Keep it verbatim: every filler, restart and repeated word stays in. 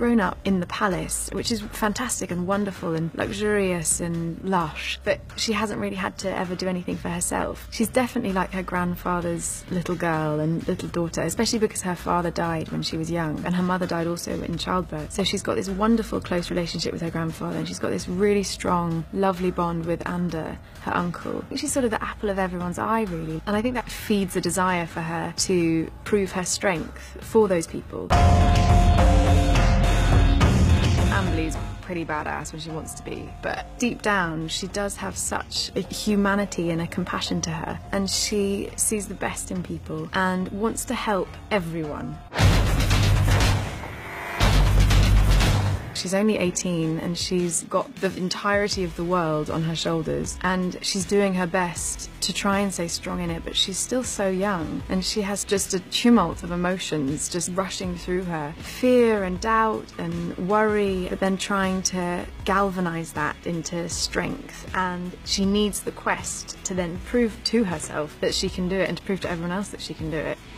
grown up in the palace, which is fantastic and wonderful and luxurious and lush, but she hasn't really had to ever do anything for herself. She's definitely like her grandfather's little girl and little daughter, especially because her father died when she was young and her mother died also in childbirth. So she's got this wonderful close relationship with her grandfather, and she's got this really strong, lovely bond with Ander, her uncle. I think she's sort of the apple of everyone's eye, really, and I think that feeds a desire for her to prove her strength for those people. Amberle's pretty badass when she wants to be, but deep down she does have such a humanity and a compassion to her, and she sees the best in people and wants to help everyone. She's only eighteen and she's got the entirety of the world on her shoulders, and she's doing her best to try and stay strong in it, but she's still so young and she has just a tumult of emotions just rushing through her. Fear and doubt and worry, but then trying to galvanize that into strength, and she needs the quest to then prove to herself that she can do it and to prove to everyone else that she can do it.